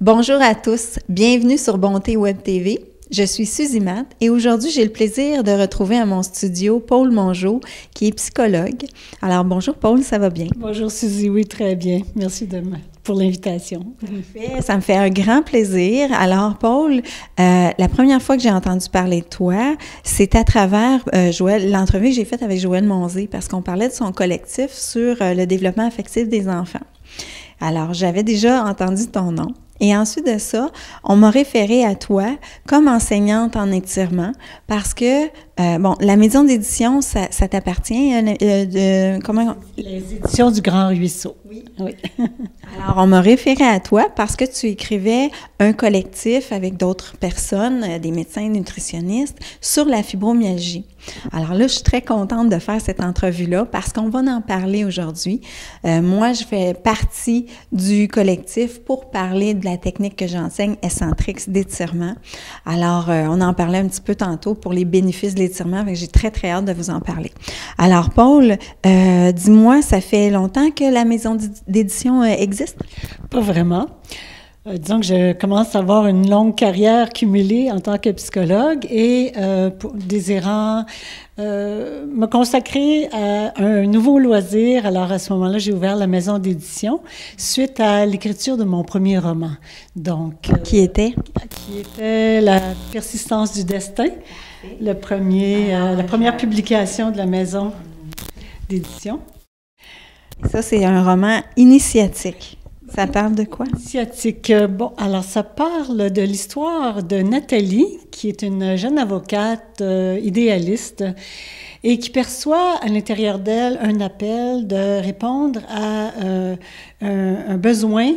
Bonjour à tous, bienvenue sur Bonté Web TV. Je suis Suzy Matt et aujourd'hui, j'ai le plaisir de retrouver à mon studio Paul Mongeau, qui est psychologue. Alors, bonjour Paul, ça va bien? Bonjour Suzy, oui, très bien. Merci pour l'invitation. Ça me fait un grand plaisir. Alors, Paul, la première fois que j'ai entendu parler de toi, c'est à travers l'entrevue que j'ai faite avec Joël Monzé, parce qu'on parlait de son collectif sur le développement affectif des enfants. Alors, j'avais déjà entendu ton nom. Et ensuite de ça, on m'a référé à toi comme enseignante en étirement parce que, la maison d'édition, ça t'appartient. Comment? Les éditions du Grand Ruisseau. Oui. Alors, on m'a référé à toi parce que tu écrivais un collectif avec d'autres personnes, des médecins nutritionnistes, sur la fibromyalgie. Alors là, je suis très contente de faire cette entrevue-là parce qu'on va en parler aujourd'hui. Moi, je fais partie du collectif pour parler de la technique que j'enseigne, Escentrix d'étirement. Alors, on en parlait un petit peu tantôt pour les bénéfices de l'étirement, j'ai très, très hâte de vous en parler. Alors, Paul, dis-moi, ça fait longtemps que la maison d'édition existe? Pas vraiment. Disons que je commence à avoir une longue carrière cumulée en tant que psychologue et désirant me consacrer à un nouveau loisir. Alors, à ce moment-là, j'ai ouvert la maison d'édition suite à l'écriture de mon premier roman. Donc, qui était? Qui était La persistance du destin, la première publication de la maison d'édition. Ça, c'est un roman initiatique. Ça parle de quoi? Initiatique. Bon, alors ça parle de l'histoire de Nathalie, qui est une jeune avocate idéaliste et qui perçoit à l'intérieur d'elle un appel de répondre à un besoin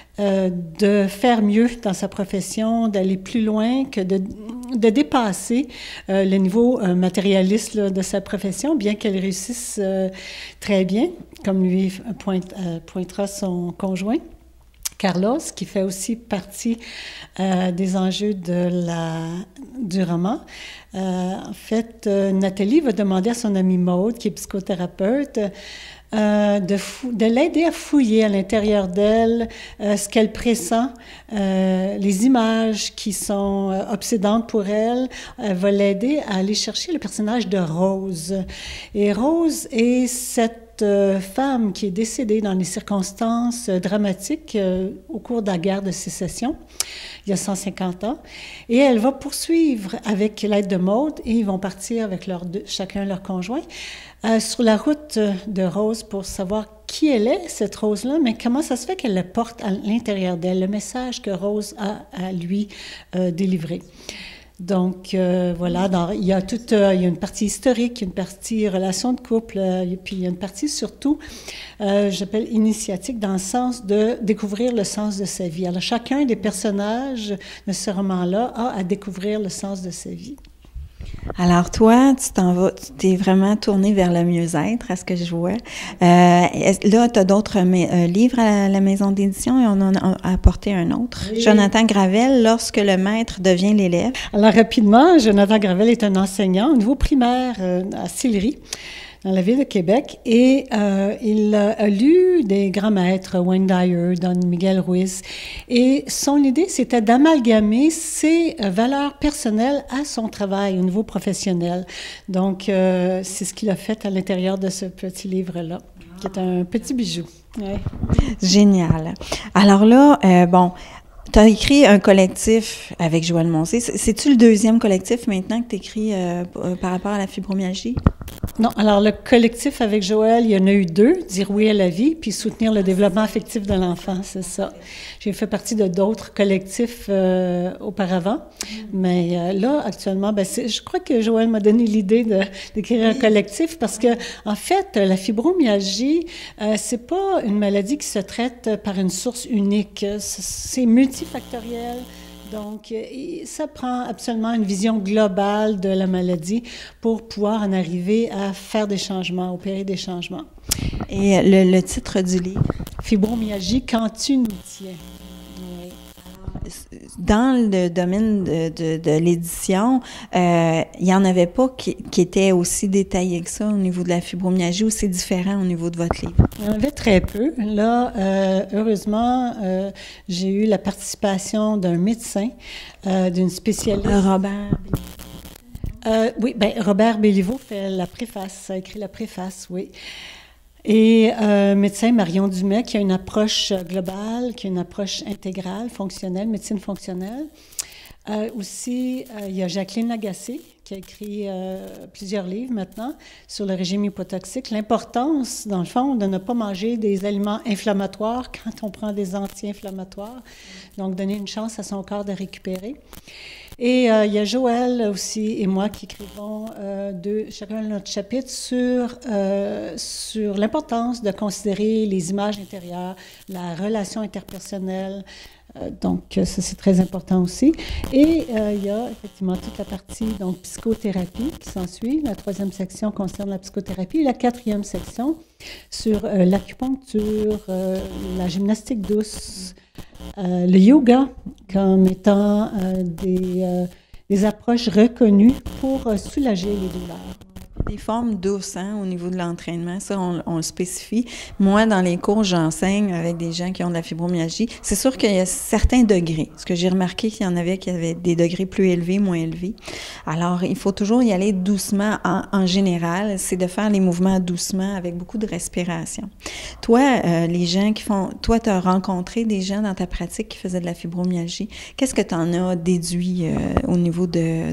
de faire mieux dans sa profession, d'aller plus loin, que de dépasser le niveau matérialiste de sa profession, bien qu'elle réussisse très bien, comme lui pointera son conjoint, Carlos, qui fait aussi partie des enjeux du roman. En fait, Nathalie va demander à son amie Maude, qui est psychothérapeute, de l'aider à fouiller à l'intérieur d'elle ce qu'elle pressent, les images qui sont obsédantes pour elle. Elle va l'aider à aller chercher le personnage de Rose. Et Rose est cette femme qui est décédée dans des circonstances dramatiques au cours de la guerre de sécession, il y a 150 ans. Et elle va poursuivre avec l'aide de Maude et ils vont partir avec chacun leur conjoint sur la route de Rose pour savoir qui elle est, cette Rose-là, mais comment ça se fait qu'elle le porte à l'intérieur d'elle, le message que Rose a à lui délivrer. Donc, voilà, il y a une partie historique, une partie relation de couple, puis il y a une partie surtout, j'appelle initiatique, dans le sens de découvrir le sens de sa vie. Alors, chacun des personnages de ce roman-là a à découvrir le sens de sa vie. Alors toi, tu t'es vraiment tourné vers le mieux-être, à ce que je vois. Là, tu as d'autres livres à la maison d'édition et on en a apporté un autre. Oui. Jonathan Gravel, Lorsque le maître devient l'élève. Alors rapidement, Jonathan Gravel est un enseignant au niveau primaire à Sillery, dans la ville de Québec, et il a lu des grands maîtres, Wayne Dyer, Don Miguel Ruiz, et son idée, c'était d'amalgamer ses valeurs personnelles à son travail au niveau professionnel. Donc, c'est ce qu'il a fait à l'intérieur de ce petit livre-là, qui est un petit bijou. Ouais. Génial. Alors là, tu as écrit un collectif avec Joël Monzé. C'est-tu le deuxième collectif maintenant que tu écris par rapport à la fibromyalgie? Non, alors le collectif avec Joël, il y en a eu 2, Dire oui à la vie, puis Soutenir le développement affectif de l'enfant, c'est ça. J'ai fait partie de d'autres collectifs auparavant, mais là, actuellement, je crois que Joël m'a donné l'idée d'écrire un collectif parce que, en fait, la fibromyalgie, c'est pas une maladie qui se traite par une source unique, c'est multifactoriel. Donc, ça prend absolument une vision globale de la maladie pour pouvoir en arriver à faire des changements, opérer des changements. Et le titre du livre? Fibromyalgie, quand tu nous tiens. Oui. dans le domaine de l'édition, il n'y en avait pas qui étaient aussi détaillés que ça au niveau de la fibromyalgie, ou c'est différent au niveau de votre livre? Il y en avait très peu. Là, heureusement, j'ai eu la participation d'un médecin, d'une spécialiste. Robert. Oui, bien, Robert Béliveau fait la préface, a écrit la préface, oui. Et médecin Marion Dumais, qui a une approche globale, qui a une approche intégrale, fonctionnelle, médecine fonctionnelle. Aussi, il y a Jacqueline Lagacé, qui a écrit plusieurs livres maintenant sur le régime hypotoxique. L'importance, dans le fond, de ne pas manger des aliments inflammatoires quand on prend des anti-inflammatoires. Donc, donner une chance à son corps de récupérer. Et il y a Joël aussi et moi qui écrivons chacun notre chapitre sur l'importance de considérer les images intérieures, la relation interpersonnelle. Donc, ça, c'est très important aussi. Et il y a effectivement toute la partie donc, psychothérapie qui s'ensuit. La 3e section concerne la psychothérapie. Et la 4e section sur l'acupuncture, la gymnastique douce, le yoga comme étant des approches reconnues pour soulager les douleurs. Des formes douces, hein, au niveau de l'entraînement, ça, on le spécifie. Moi, dans les cours, j'enseigne avec des gens qui ont de la fibromyalgie. C'est sûr qu'il y a certains degrés. Ce que j'ai remarqué, qu'il y en avait qui avaient des degrés plus élevés, moins élevés. Alors, il faut toujours y aller doucement en général. C'est de faire les mouvements doucement avec beaucoup de respiration. Toi, les gens qui font... Toi, tu as rencontré des gens dans ta pratique qui faisaient de la fibromyalgie. Qu'est-ce que tu en as déduit au niveau de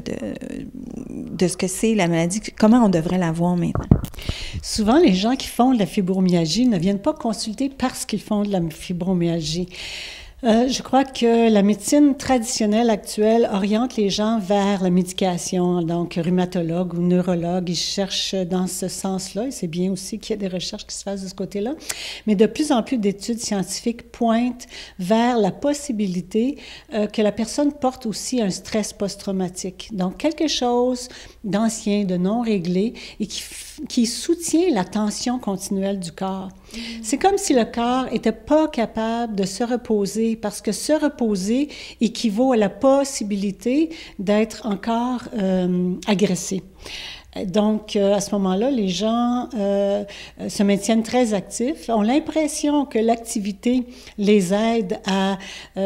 ce que c'est la maladie? Comment on devrait la voir maintenant? Souvent, les gens qui font de la fibromyalgie ne viennent pas consulter parce qu'ils font de la fibromyalgie. Je crois que la médecine traditionnelle actuelle oriente les gens vers la médication, donc rhumatologue ou neurologue. Ils cherchent dans ce sens-là, et c'est bien aussi qu'il y ait des recherches qui se fassent de ce côté-là. Mais de plus en plus d'études scientifiques pointent vers la possibilité que la personne porte aussi un stress post-traumatique. Donc, quelque chose d'ancien, de non réglé, et qui soutient la tension continuelle du corps. C'est comme si le corps n'était pas capable de se reposer, parce que se reposer équivaut à la possibilité d'être encore agressé. Donc, à ce moment-là, les gens se maintiennent très actifs, ont l'impression que l'activité les aide à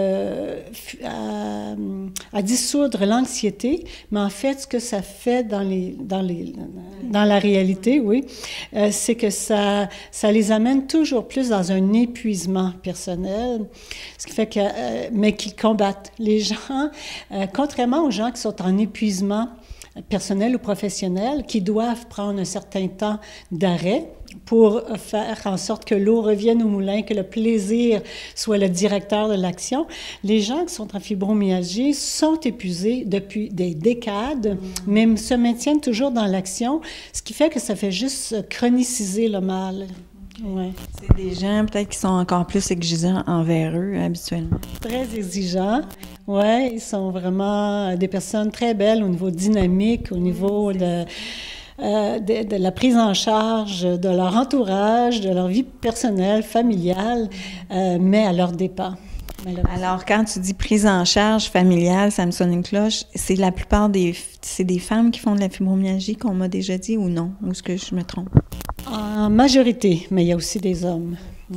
dissoudre l'anxiété, mais en fait, ce que ça fait dans la réalité, oui, c'est que ça les amène toujours plus dans un épuisement personnel, ce qui fait que, mais qu'ils combattent. Les gens, contrairement aux gens qui sont en épuisement personnels ou professionnels, qui doivent prendre un certain temps d'arrêt pour faire en sorte que l'eau revienne au moulin, que le plaisir soit le directeur de l'action. Les gens qui sont en fibromyalgie sont épuisés depuis des décades, mais se maintiennent toujours dans l'action, ce qui fait que ça fait juste chroniciser le mal. Ouais. C'est des gens peut-être qui sont encore plus exigeants envers eux habituellement. Très exigeants. Oui, ils sont vraiment des personnes très belles au niveau dynamique, au niveau de la prise en charge de leur entourage, de leur vie personnelle, familiale, mais à leurs dépens. Alors, quand tu dis prise en charge familiale, ça me sonne une cloche. C'est la plupart c'est des femmes qui font de la fibromyalgie qu'on m'a déjà dit ou non? Ou est-ce que je me trompe? En majorité, mais il y a aussi des hommes.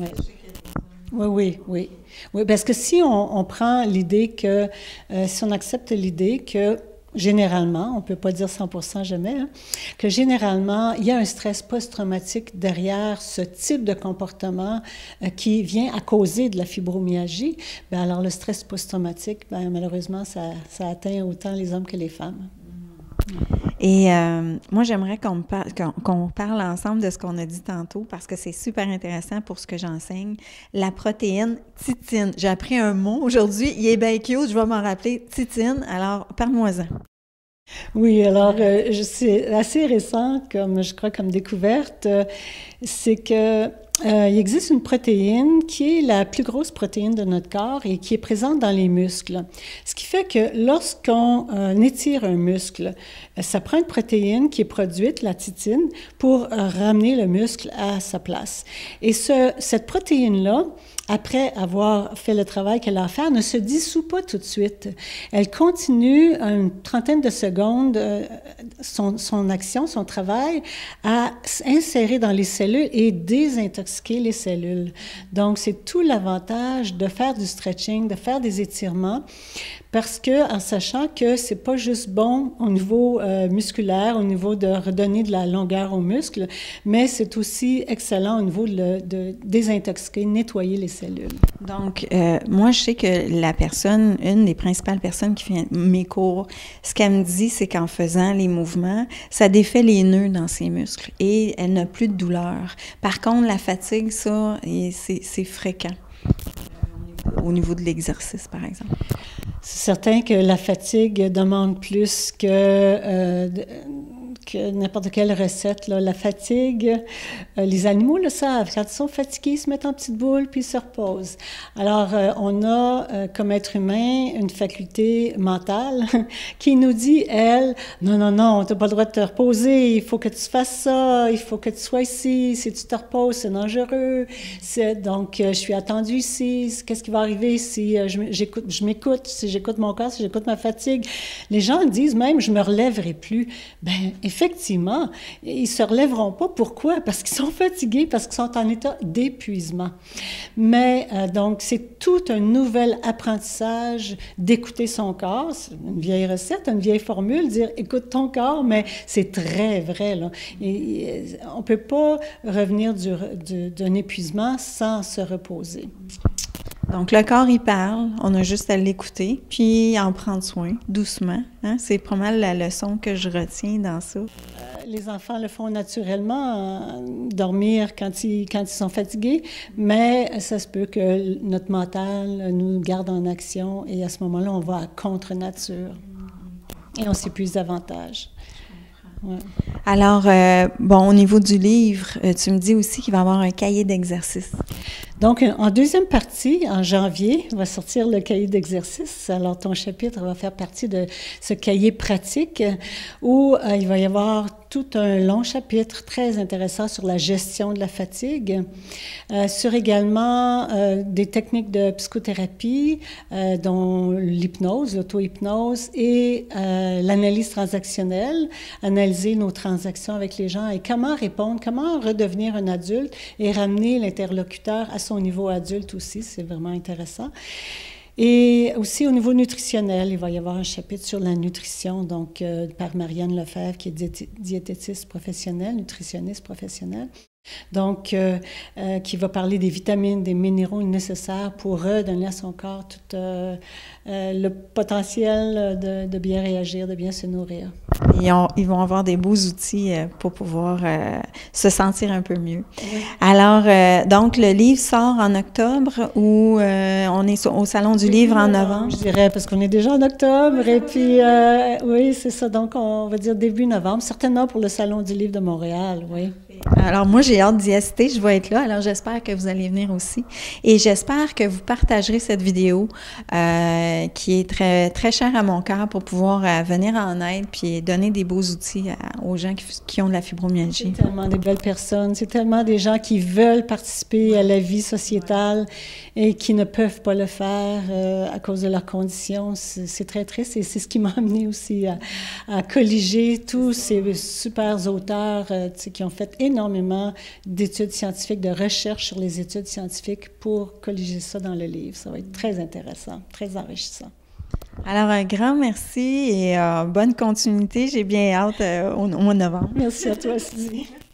Oui, parce que si on prend l'idée que, si on accepte l'idée que généralement, on ne peut pas dire 100% jamais, hein, que généralement, il y a un stress post-traumatique derrière ce type de comportement qui vient à causer de la fibromyalgie, bien alors le stress post-traumatique, bien, malheureusement, ça atteint autant les hommes que les femmes. Et moi, j'aimerais qu'on parle ensemble de ce qu'on a dit tantôt parce que c'est super intéressant pour ce que j'enseigne. La protéine titine. J'ai appris un mot aujourd'hui. Il est bien cute. Je vais m'en rappeler. Titine. Alors, parle-moi-en. Oui, alors, c'est assez récent, je crois, comme découverte. C'est que Il existe une protéine qui est la plus grosse protéine de notre corps et qui est présente dans les muscles. Ce qui fait que lorsqu'on étire un muscle, ça prend une protéine qui est produite, la titine, pour ramener le muscle à sa place. Et cette protéine-là, après avoir fait le travail qu'elle a à faire, ne se dissout pas tout de suite. Elle continue une trentaine de secondes son action, son travail, à s'insérer dans les cellules et désintoxiquer les cellules. Donc, c'est tout l'avantage de faire du stretching, de faire des étirements, parce que en sachant que c'est pas juste bon au niveau musculaire, au niveau de redonner de la longueur aux muscles, mais c'est aussi excellent au niveau de désintoxiquer, nettoyer les cellules. Donc, moi, je sais que la personne, une des principales personnes qui fait mes cours, ce qu'elle me dit, c'est qu'en faisant les mouvements, ça défait les nœuds dans ses muscles et elle n'a plus de douleur. Par contre, la fatigue, ça, c'est fréquent au niveau de l'exercice, par exemple. C'est certain que la fatigue demande plus que n'importe quelle recette. Là. La fatigue, les animaux le savent. Quand ils sont fatigués, ils se mettent en petite boule puis ils se reposent. Alors, on a, comme être humain, une faculté mentale qui nous dit, elle, non, tu n'as pas le droit de te reposer, il faut que tu fasses ça, il faut que tu sois ici, si tu te reposes, c'est dangereux. Donc, je suis attendue ici, qu'est-ce qui va arriver si je m'écoute, si j'écoute mon corps, si j'écoute ma fatigue? Les gens disent même, je me relèverai plus. Ben, effectivement, ils ne se relèveront pas. Pourquoi? Parce qu'ils sont fatigués, parce qu'ils sont en état d'épuisement. Mais donc, c'est tout un nouvel apprentissage d'écouter son corps. C'est une vieille recette, une vieille formule, dire « écoute ton corps », mais c'est très vrai, là. On ne peut pas revenir d'un épuisement sans se reposer. Donc, le corps, il parle, on a juste à l'écouter, puis en prendre soin, doucement. Hein? C'est pas mal la leçon que je retiens dans ça. Les enfants le font naturellement, dormir quand ils sont fatigués, mais ça se peut que notre mental nous garde en action et à ce moment-là, on va à contre-nature et on s'épuise davantage. Ouais. Alors, bon, au niveau du livre, tu me dis aussi qu'il va y avoir un cahier d'exercices. Donc, en deuxième partie, en janvier, va sortir le cahier d'exercices. Alors, ton chapitre va faire partie de ce cahier pratique où il va y avoir tout un long chapitre très intéressant sur la gestion de la fatigue, sur également des techniques de psychothérapie, dont l'hypnose, l'auto-hypnose et l'analyse transactionnelle, analyser nos transactions avec les gens et comment répondre, comment redevenir un adulte et ramener l'interlocuteur à son niveau adulte aussi, c'est vraiment intéressant. Et aussi au niveau nutritionnel, il va y avoir un chapitre sur la nutrition, donc par Marianne Lefebvre, qui est diététiste professionnelle, nutritionniste professionnelle. Donc, qui va parler des vitamines, des minéraux nécessaires pour redonner à son corps tout le potentiel de bien réagir, de bien se nourrir. Ils vont avoir des beaux outils pour pouvoir se sentir un peu mieux. Oui. Alors, donc, le livre sort en octobre ou on est au Salon du Livre en novembre? Je dirais, parce qu'on est déjà en octobre. Et puis, oui, c'est ça. Donc, on va dire début novembre, certainement pour le Salon du Livre de Montréal, oui. Alors, moi, j'ai hâte d'y assister. Je vais être là. Alors, j'espère que vous allez venir aussi. Et j'espère que vous partagerez cette vidéo qui est très, très chère à mon cœur pour pouvoir venir en aide puis donner des beaux outils aux gens qui ont de la fibromyalgie. C'est tellement des belles personnes. C'est tellement des gens qui veulent participer à la vie sociétale et qui ne peuvent pas le faire à cause de leurs conditions. C'est très triste et c'est ce qui m'a amené aussi à colliger tous ces super auteurs qui ont fait énormément d'études scientifiques, de recherche sur les études scientifiques pour colliger ça dans le livre. Ça va être très intéressant, très enrichissant. Alors, un grand merci et bonne continuité. J'ai bien hâte au mois de novembre. Merci à toi, Sylvie.